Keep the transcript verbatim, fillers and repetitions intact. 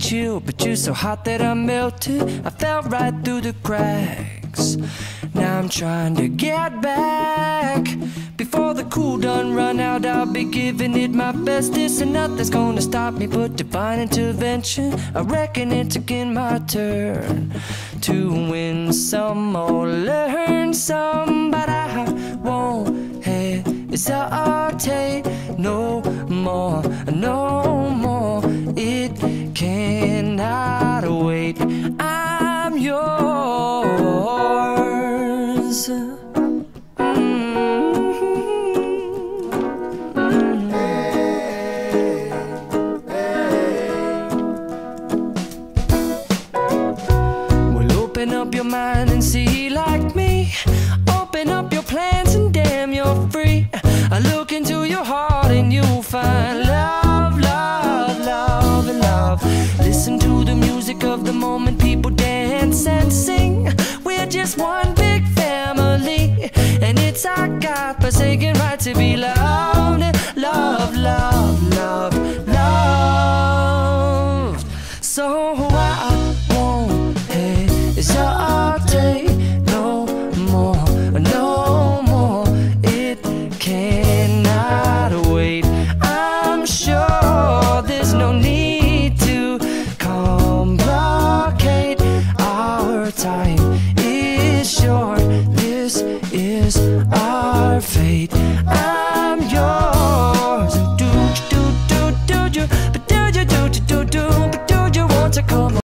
chill, but you're so hot that I melted. I fell right through the cracks. Now I'm trying to get back. Before the cool done run out, I'll be giving it my best. This and nothing's gonna stop me but divine intervention. I reckon it's again my turn to win some or learn some, but I won't hesitate no more, no more. It cannot wait. I'm yours. Open up your mind and see like me. Open up your plans and damn, you're free. I look into your heart and you'll find love, love, love, and love. Listen to the music of the moment, people dance and sing. We're just one big family, and it's our God-forsaken right to be loved, love, love, love, loved. So I won't hesitate no more, no more. It cannot wait. I'm sure there's no need to complicate. Our time is short. This is our fate. I'm yours. Do do do do do, but do you do do do do, but do you want to come?